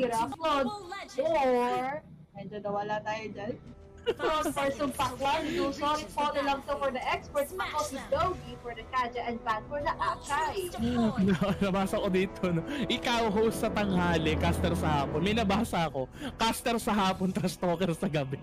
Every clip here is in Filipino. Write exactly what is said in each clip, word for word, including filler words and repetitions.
Tira, Claude, or... Medyo nawala tayo dyan. Claude for Sumpak one, do sorry po na lang to for the experts. Ako si Dogi for the Kaja and Van for the Akshay. Nabasa ko dito, no? Ikaw host sa tanghali, caster sa hapon. May nabasa ako, caster sa hapon, tas talker sa gabi.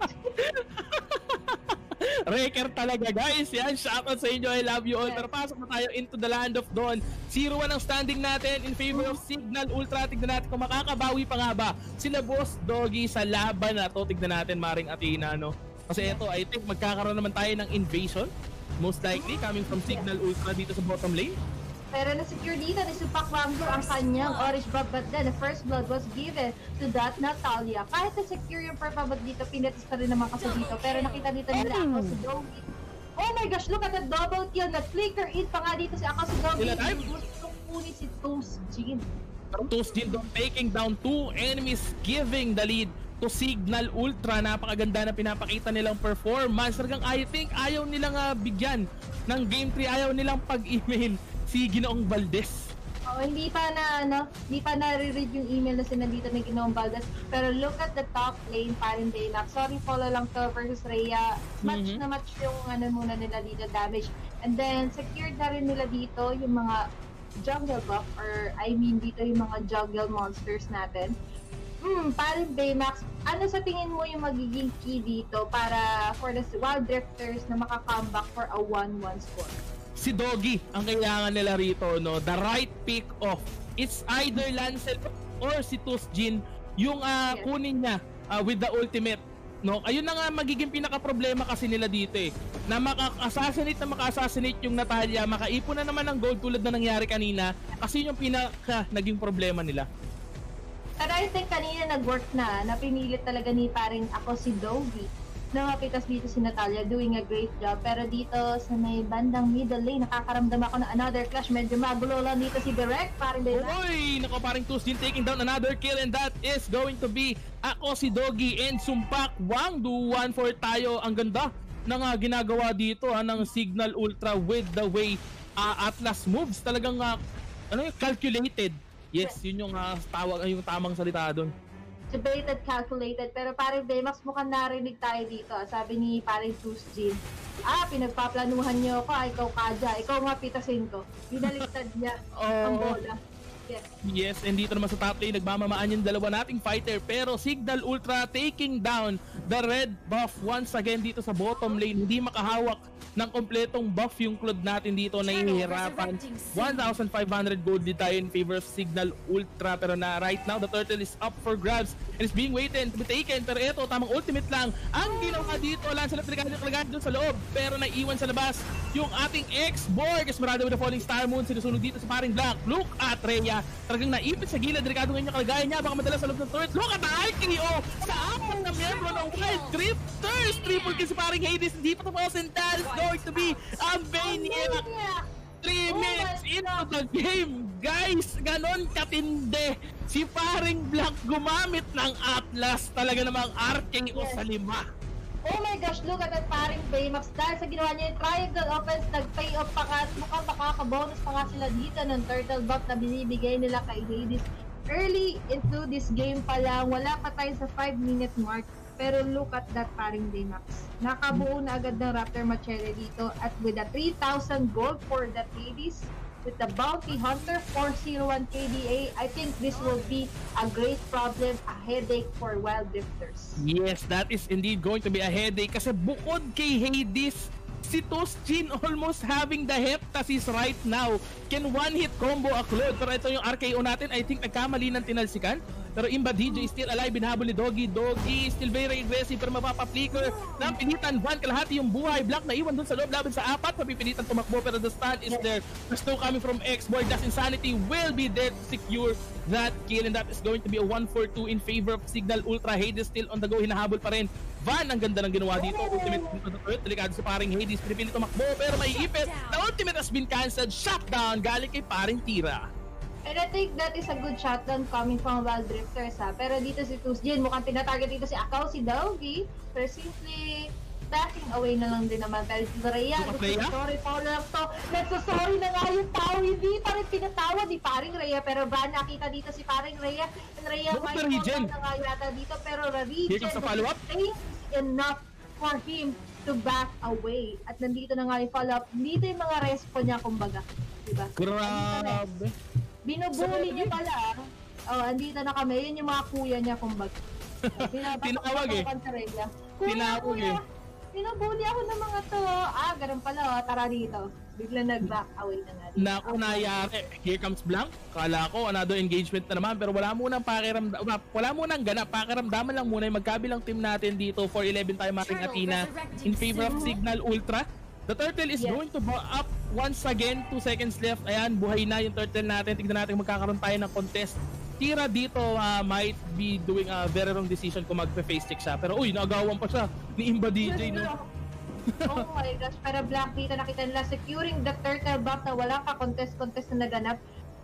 Wrecker talaga guys, yan, shoutout sa inyo, I love you all. Pero pasok na tayo into the land of Dawn. zero one ang standing natin in favor of Signal Ultra. Tignan natin kung makakabawi pa nga ba sila Boss Doggy sa laban na to. Tignan natin Maring Athena, no? Kasi ito, I think magkakaroon naman tayo ng invasion, most likely coming from Signal Ultra dito sa bottom lane. Pero na-secure dito ni Sumpak Wangdo ang kanyang orange buff, but then the first blood was given to that Natalia. Kahit na-secure yung purple buff dito, pinatis pa rin naman kasi dito. Pero nakita dito nila ako si Dogi. Oh my gosh, look at the double kill. Nag-flicker in pa nga dito si ako si Dogi. Gustong puni si Toast Jin. Toast Jin taking down two enemies, giving the lead to Signal Ultra. Napakaganda na pinapakita nilang performance. Talagang I think ayaw nilang uh, bigyan ng game three, ayaw nilang pag-email si Ginoong Valdez. Oh, hindi pa na ano, hindi pa na-read yung email na sinandito ni Ginoong Valdez. Pero look at the top lane, Parin Baylock. Sorry, follow lang to versus Rhea. Match mm-hmm. na match yung ano muna nila dito, damage. And then secured na rin nila dito yung mga jungle buff, or I mean dito yung mga jungle monsters natin. Hmm, Parin Baymax, ano sa tingin mo yung magiging key dito para for the Wild Drifters na maka-comeback for a one one score? Si Doggy ang kailangan nila rito, no? The right pick off. It's either Lancel or si Toast Jin yung uh, yes. kunin niya uh, with the ultimate, no? Ayun na nga magiging pinaka-problema kasi nila dito eh. Na maka-assassinate na maka-assassinate yung Natalia, makaipon na naman ng gold tulad na nangyari kanina, kasi yun yung pinaka naging problema nila. Pero I think kanina nag-work na, na pinilit talaga ni paring ako si Doggy. Nakapitas dito si Natalia, doing a great job. Pero dito sa may bandang middle lane, nakakaramdam ako ng another clash. Medyo magulo lang dito si Direct, paring Direct. Uy! Nako, paring Toast Jin taking down another kill, and that is going to be ako si Doggy and Sumpak Wangdo. one four tayo. Ang ganda ng uh, ginagawa dito ha, ng Signal Ultra with the way uh, Atlas moves. Talagang uh, ano yung calculated. Yes, yun yung uh, tawag, yung tamang salita doon. Debated, calculated, pero paring Baymax mukhang narinig tayo dito. Sabi ni paring Toast Jin, ah, pinagpaplanuhan niyo ako, ah, ikaw Kaja, ikaw nga pitasin ko. Binaliktad niya oh. ang bola. Yes. Yes, and dito naman sa top lane, nagmamamaan yung dalawa nating fighter, pero Signal Ultra taking down the red buff once again dito sa bottom lane. Hindi makahawak ng kompletong buff yung Claude natin dito, nahihirapan. one thousand five hundred gold din tayo in favor of Signal Ultra, pero na right now the turtle is up for grabs and is being waited to be taken. Pero ito, tamang ultimate lang ang ginawa dito. Lancel at Trigado doon sa loob, pero naiwan sa labas yung ating X-Borg. Esmeralda with the falling star moon, sinusunod dito sa paring Black. Look at Rhea, talagang naipit sa gilid. Trigado ngayon yung kalagayan niya, baka madala sa loob ng turret. Look at the I K O sa apat na membro ng Wild Drifters. Triple kill si paring Hades, hindi pa tapos, and that is going to be a Maniac. three minutes into the game, guys. Ganon katindi si paring Black gumamit ng Atlas. Talaga namang R K O yes. sa lima. Oh my gosh, look at that paring Baymax. Dahil sa ginawa niya yung triangle offense, nag-pay off pa nga. Mukhang makaka-bonus pa nga sila dito ng turtle buff na binibigay nila kay Hades. Early into this game pa lang, wala pa tayo sa five minute mark. Pero look at that paring Baymax. Nakabuo na agad ng Raptor Machete dito, at with a three thousand gold for that Hades, with the Bounty Hunter four oh one K D A, I think this will be a great problem, a headache for Wild Drifters. Yes, that is indeed going to be a headache, kasi bukod kay Hades, si Toast Jin almost having the heptasis right now. Can one hit combo a Claude, pero ito yung R K O natin, I think nagkamali ng tinalsikan. Pero Imba D J is still alive, binahabol ni Doggy. Doggy still very aggressive, pero mapapa-flicker ng pinitan. Van, kalahati yung buhay. Black na iwan dun sa loob, laban sa apat. Mapipilitan tumakbo, pero the stun is there. The snow coming from X-Board. That's Insanity will be there to secure that kill, and that is going to be a one four two in favor of Signal Ultra. Hades still on the go, hinahabol pa rin. Van, ang ganda ng ginawa dito. Ultimate delikado sa paring Hades. Pinipilit tumakbo, pero may ipit. The ultimate has been cancelled. Shutdown galing kay paring Tira. And I think that is a good shotgun coming from Wild Drifters ha. Pero dito si Toast Jin, mukhang tinatarget dito si Akaw, si Doggy. Pero simply, backing away na lang din naman. Pero si Rhea, Rhea? sorry, Paul lang to. Nagsasorry na nga yung tao, hindi pa rin pinatawa ni paring Rhea. Pero ba, nakita dito si paring Rhea. And Rhea, Look may at Regen. na nga yata dito. Pero Regen, Here comes the follow-up. enough for him to back away. At nandito na nga yung follow-up. Dito yung mga respo niya, kumbaga. Diba? Grabe. Binubuli niya pala. Oh, andito na kami. Yun yung mga kuya niya, kumbaga. Tinawag eh. Kuya, Tinawag kuya. eh. Binubuli ako ng mga to. Ah, ganun pala. Oh. Tara dito. Bigla nag-back away na nga. Naku, nayari. Here comes Blanc. Kala ko, another engagement na naman. Pero wala munang pakiramdam. Wala munang ganap. Pakiramdaman lang muna yung magkabilang team natin dito. four eleven tayo Maring Athena in favor of Signal Ultra. The turtle is yes. going to go up once again. two seconds left. Ayan, buhay na yung turtle natin. Tignan natin magkakaroon tayo ng contest. Tira dito uh, might be doing a very wrong decision kung magpe-face check siya. Pero uy, nagawan pa siya ni Imba D J, no? Oh my gosh, pero Black dito nakita nila securing the turtle buff na wala pa contest-contest na naganap.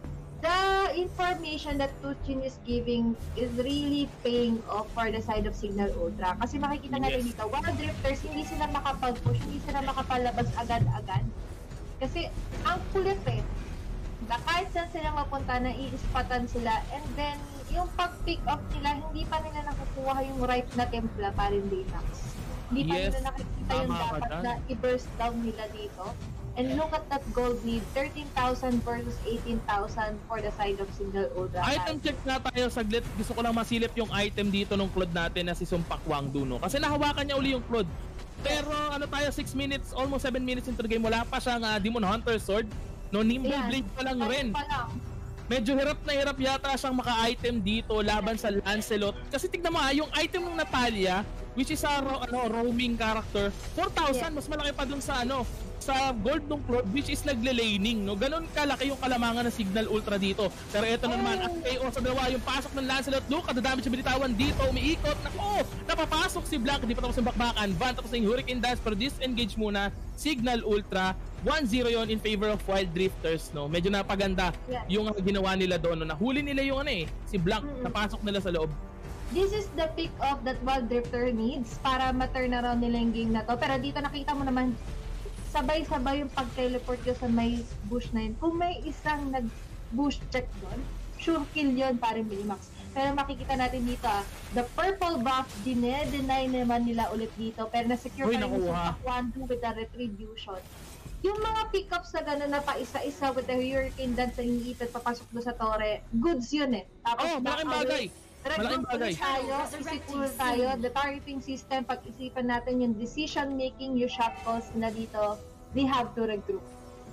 The information that Tuchin is giving is really paying off for the side of Signal Ultra. Kasi makikita yes. natin dito, Wild Drifters, hindi sila makapag-push, hindi sila makapalabas agad-agad. Kasi ang kulit eh. Kahit saan sila mapunta, nai-ispatan sila. And then, yung pag-pick up nila, hindi pa nila nakukuha yung right na templa pa rin Baymax. Hindi pa yes. nila nakikita yung dapat na i-burst down nila dito. And look at that gold lead, thirteen thousand versus eighteen thousand for the side of Signal Ultra. Item check na tayo saglit. Gusto ko lang masilip yung item dito ng Claude natin na si Sumpak Wangdu, no? Kasi nahawakan niya uli yung Claude. Pero ano tayo, six minutes, almost seven minutes into the game, wala pa siyang uh, Demon Hunter Sword. No, Nimble yeah. Blade pa lang Ay, rin. Pa lang. Medyo hirap na hirap yata siyang maka-item dito laban sa Lancelot. Kasi tignan mo ha, yung item ng Natalia, which is a ro ano, roaming character, four thousand, yeah. mas malaki pa dun sa ano, sa gold ng Claude, which is nagle-laning, no? Ganon kalaki yung kalamangan ng Signal Ultra dito. Pero ito na naman, at K O sa dalawa, yung pasok ng Lancelot, look, at the damage yung binitawan dito, umiikot, nako, napapasok si Blanc, di pa tapos yung bakbakan, Van, tapos yung Hurricane Dance, pero disengage muna, Signal Ultra, one zero yon in favor of Wild Drifters, no? Medyo napaganda yeah. yung ginawa nila doon, no? Nahuli nila yung ano eh, si Blanc, mm-hmm. napasok nila sa loob. This is the pick off that Wild Drifter needs para ma-turn around nila yung game na to. Pero dito nakita mo naman, sabay-sabay yung pag-teleport ko sa may bush na yun. Kung may isang nag-bush check doon, sure kill yun parang Baymax. Pero makikita natin dito ah, the purple buff, dine-deny naman nila ulit dito. Pero na-secure pa rin yung Wangdu with the retribution. Yung mga pickups na gano'n na pa isa-isa with the Hurricane Dance sa iniipit, papasok doon sa Torre, goods yun eh. Tapos oh, malaking bagay! Malaking bagay. Tayo, isipul tayo, the targeting system, pag-isipan natin yung decision making, yung shot calls na dito, they have to regroup.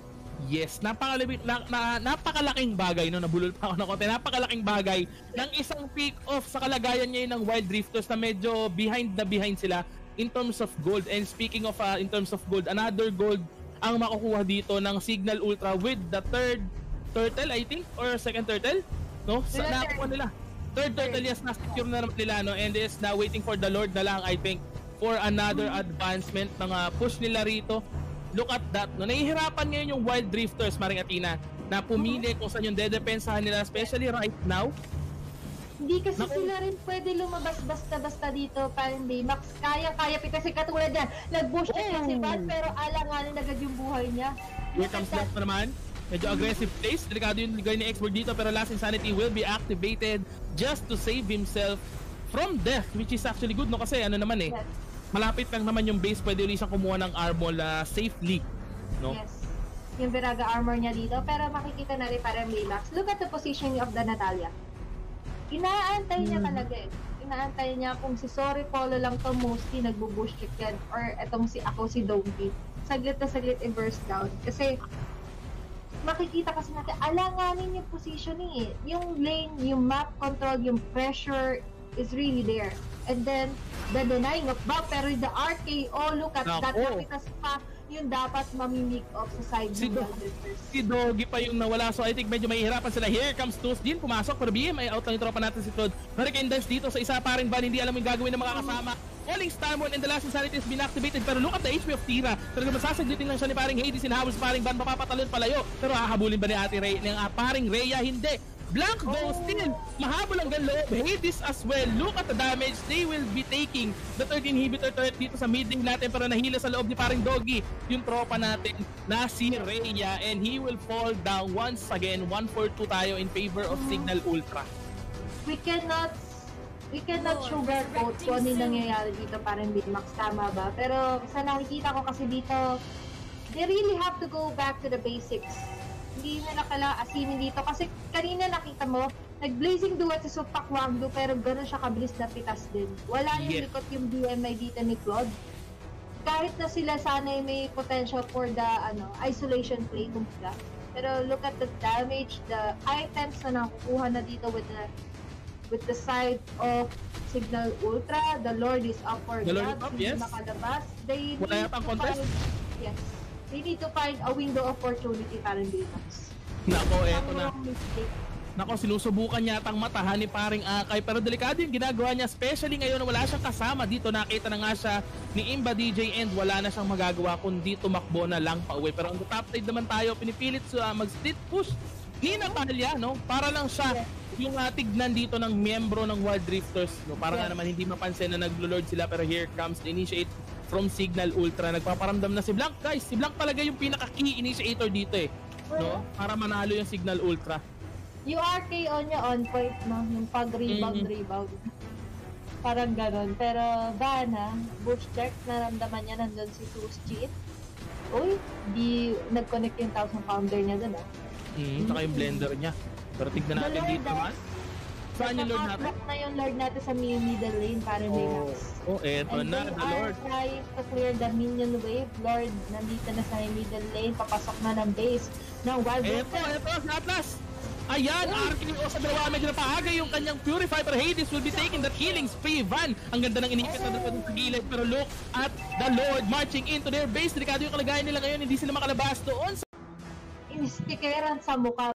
Yes, napakalabit, na, na, napakalaking bagay, no? Nabulol pa ako ng konti, napakalaking bagay ng isang pick-off sa kalagayan niya ng Wild Drifters na medyo behind na behind sila in terms of gold. And speaking of uh, in terms of gold, another gold ang makukuha dito ng Signal Ultra with the third turtle, I think, or second turtle, no? Sa nakuha nila. Third turtle, yes, na-secure na naman nila, no? And is now waiting for the Lord na lang, I think, for another advancement ng uh, push nila rito. Look at that, no? Nahihirapan ngayon yung Wild Drifters, Maring Athena, na pumili kung saan yung dedepensahan nila, especially right now. Hindi kasi Naku. sila rin pwede lumabas basta-basta dito, parang Baymax. Kaya-kaya, kasi katulad yan, nag-bush check oh. si Van, pero alanganin agad yung buhay niya. Here comes left na naman. Medyo aggressive place. Delikado yung ligay ni Expert dito, pero Last Insanity will be activated just to save himself from death, which is actually good, no? Kasi ano naman eh, yes. malapit lang naman yung base, pwede ulit siyang kumuha ng armor uh, safely, no? Yes. Yung Viraga armor niya dito, pero makikita na rin parang Baymax. Look at the positioning of the Natalia. Inaantay niya hmm. talaga eh. Inaantay niya kung si Sorry Polo lang to mostly nagbo-bush check yan, or etong si ako si Donkey. Saglit na saglit i-burst down. Kasi makikita kasi natin, alanganin yung positioning eh. Yung lane, yung map control, yung pressure is really there. And then, the denying of buff, pero the R K O, look at Naku. that, napitas pa yung dapat mamimik off sa side si ng Do si Doggy pa yung nawala, so I think medyo mahihirapan sila. Here comes Tus din, pumasok, pero B M ay out lang yung tropa natin si Claude. Hurricane Dance dito sa isa pa rin Van, hindi alam yung gagawin ng mga kasama. Falling Starmon and the Last Insanity has been activated, pero look at the H P of Tira. Talaga masasaglitin lang siya ni paring Hades, hinahabol sa paring Van, mapapatalon palayo. Pero hahabulin ba ni Ate Ray, ng uh, paring Rhea? Hindi. Blank though, Oh. still, mahabol hanggang loob. Hades as well. Look at the damage they will be taking. The third inhibitor turret dito sa mid lane natin para nahila sa loob ni paring Doggy. Yung tropa natin na si Rhea, and he will fall down once again. one for two tayo in favor of Signal Ultra. We cannot we cannot sugarcoat kung ano yung nangyayari dito parang Bitmax, tama ba? Pero sa nakikita ko kasi dito, they really have to go back to the basics. Hindi nila kailangan asimin dito kasi kanina nakita mo, nag-blazing duet si Supak Wangdo pero gano'n siya kabilis na pitas din. Wala yung Yeah. likot yung D M I dito ni Claude. Kahit na sila sana ay may potential for the ano isolation play kumbaga. Pero look at the damage, the items na nakukuha na dito with the with the side of Signal Ultra. The Lord is up for The Lord is grabs, up, hindi yes. makalabas. They Wala need yatang to contest? find, yes. They need to find a window of opportunity para Bitmax. Nako, eto na. Ang mistake. Nako, sinusubukan yatang matahan ni paring Akay, pero delikado yung ginagawa niya, especially ngayon na wala siyang kasama dito. Nakita na nga siya ni Imba D J and wala na siyang magagawa kundi tumakbo na lang pa uwi. Pero on the top side naman tayo, pinipilit sa uh, mag-split push ni Natalia, no? Para lang siya yung uh, tignan dito ng miyembro ng Wild Drifters, no? Para nga Yeah. naman hindi mapansin na naglo-lord sila, pero here comes the initiate from Signal Ultra. Nagpaparamdam na si Blank, guys. Si Blank talaga yung pinaka-key initiator dito eh, no? Para manalo yung Signal Ultra. Yung R K O niya on point, no? Yung pag-rebound, Mhm. rebound. Parang ganon. Pero Vanna, bush check, naramdaman niya nandun si Tuschit. Uy, di nag-connect yung thousand pounder niya dun, ah. Mm, saka yung blender niya. Pero tignan natin The Lord, dito naman. Saan yung Lord natin? Naka-block na yung Lord natin sa middle lane para may Oh, max. oh eto And na, they the are Lord. trying to clear the minion wave. Lord, nandito na sa middle lane, papasok na ng base ng Wild Eto, Rifters. eto, sa Atlas! Ayan, R K O sa dalawa, medyo napaaga yung kanyang Purify, pero Hades will be taking that healing spree. Van, ang ganda ng inipit na doon sa gilid, pero look at the Lord marching into their base. Delikado yung kalagayan nila ngayon, hindi sila makalabas doon. Instikeran sa mukha